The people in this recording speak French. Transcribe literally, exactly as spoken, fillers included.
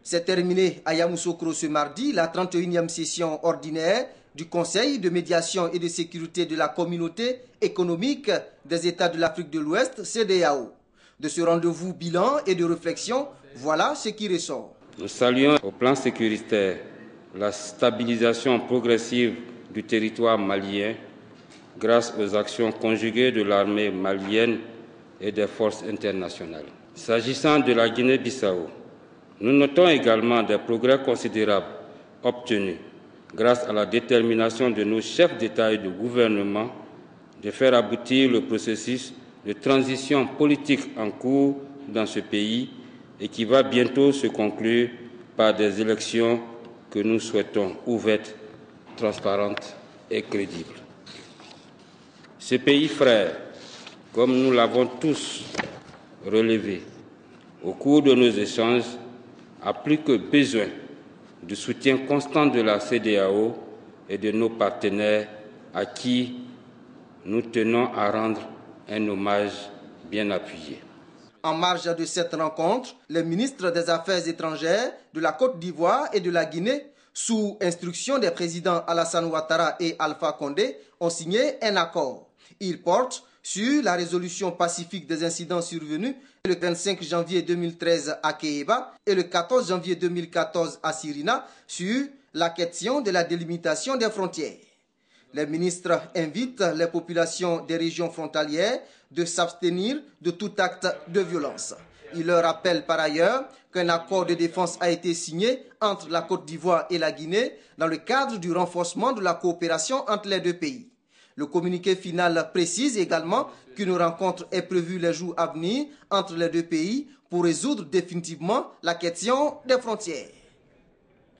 s'est terminée à Yamoussoukro ce mardi la trente et unième session ordinaire du Conseil de médiation et de sécurité de la communauté économique des États de l'Afrique de l'Ouest, C E D E A O. De ce rendez-vous bilan et de réflexion, voilà ce qui ressort. Nous saluons au plan sécuritaire la stabilisation progressive du territoire malien grâce aux actions conjuguées de l'armée malienne et des forces internationales. S'agissant de la Guinée-Bissau, nous notons également des progrès considérables obtenus grâce à la détermination de nos chefs d'État et de gouvernement de faire aboutir le processus de transition politique en cours dans ce pays et qui va bientôt se conclure par des élections que nous souhaitons ouvertes, transparentes et crédibles. Ce pays frère, comme nous l'avons tous relevé au cours de nos échanges, a plus que besoin du soutien constant de la C E D E A O et de nos partenaires à qui nous tenons à rendre un hommage bien appuyé. En marge de cette rencontre, les ministres des Affaires étrangères de la Côte d'Ivoire et de la Guinée, sous instruction des présidents Alassane Ouattara et Alpha Condé, ont signé un accord. Il porte sur la résolution pacifique des incidents survenus le vingt-cinq janvier deux mille treize à Kéhéba et le quatorze janvier deux mille quatorze à Sirina sur la question de la délimitation des frontières. Les ministres invitent les populations des régions frontalières de s'abstenir de tout acte de violence. Ils leur rappellent par ailleurs qu'un accord de défense a été signé entre la Côte d'Ivoire et la Guinée dans le cadre du renforcement de la coopération entre les deux pays. Le communiqué final précise également qu'une rencontre est prévue les jours à venir entre les deux pays pour résoudre définitivement la question des frontières.